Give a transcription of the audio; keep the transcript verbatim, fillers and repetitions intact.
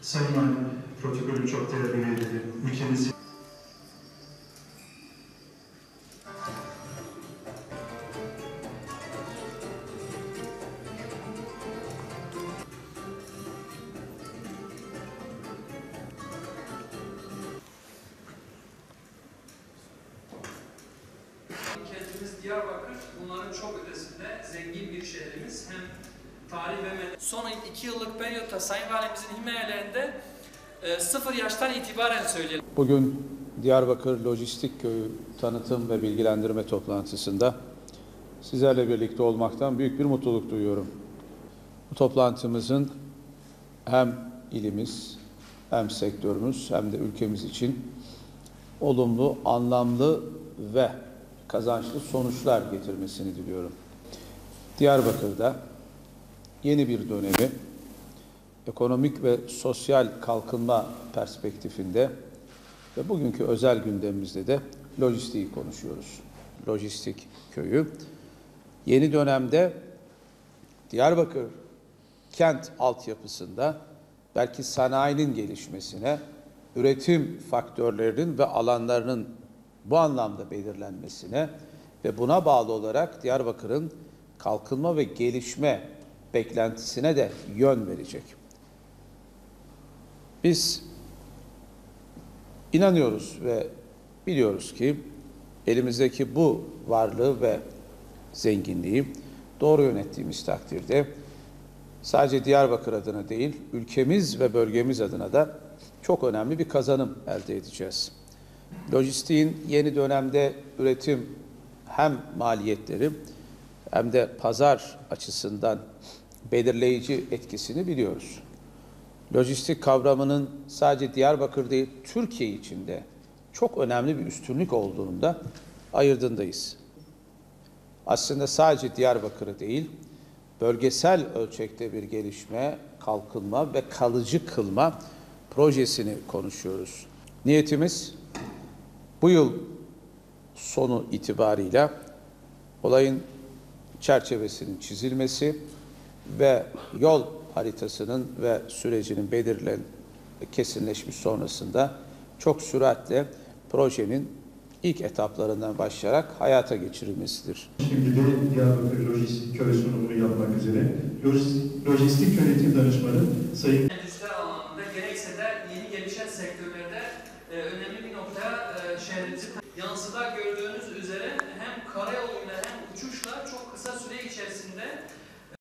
Sayın Valim, protokolün çok değerli üyeleri, ülkemiz Kentimiz Diyarbakır, bunların çok ötesinde zengin bir şehrimiz. Hem tarih ve medeniyet. Son iki yıllık periyotta Sayın Valimizin himayelerinde e, sıfır yaştan itibaren söyleyelim. Bugün Diyarbakır Lojistik Köyü tanıtım ve bilgilendirme toplantısında sizlerle birlikte olmaktan büyük bir mutluluk duyuyorum. Bu toplantımızın hem ilimiz, hem sektörümüz, hem de ülkemiz için olumlu, anlamlı ve kazançlı sonuçlar getirmesini diliyorum. Diyarbakır'da yeni bir dönemi ekonomik ve sosyal kalkınma perspektifinde ve bugünkü özel gündemimizde de lojistiği konuşuyoruz. Lojistik köyü yeni dönemde Diyarbakır kent altyapısında belki sanayinin gelişmesine, üretim faktörlerinin ve alanlarının bu anlamda belirlenmesine ve buna bağlı olarak Diyarbakır'ın kalkınma ve gelişme beklentisine de yön verecek. Biz inanıyoruz ve biliyoruz ki elimizdeki bu varlığı ve zenginliği doğru yönettiğimiz takdirde sadece Diyarbakır adına değil, ülkemiz ve bölgemiz adına da çok önemli bir kazanım elde edeceğiz. Lojistiğin yeni dönemde üretim hem maliyetleri hem de pazar açısından belirleyici etkisini biliyoruz. Lojistik kavramının sadece Diyarbakır değil, Türkiye içinde çok önemli bir üstünlük olduğunu da ayırdığındayız. Aslında sadece Diyarbakır'ı değil, bölgesel ölçekte bir gelişme, kalkınma ve kalıcı kılma projesini konuşuyoruz. Niyetimiz bu yıl sonu itibarıyla olayın çerçevesinin çizilmesi ve yol haritasının ve sürecinin belirlen kesinleşmiş sonrasında çok süratle projenin ilk etaplarından başlayarak hayata geçirilmesidir. Şimdi de Diyarbakır Lojistik Köy sunumunu yapmak üzere Lojistik, Lojistik Yönetim Danışmanı Sayın Endüstri alanında gerekse de yeni gelişen sektörlerde e, önemli bir noktaya e, şehrimizi yansıda gördüğünüz üzere hem karayolu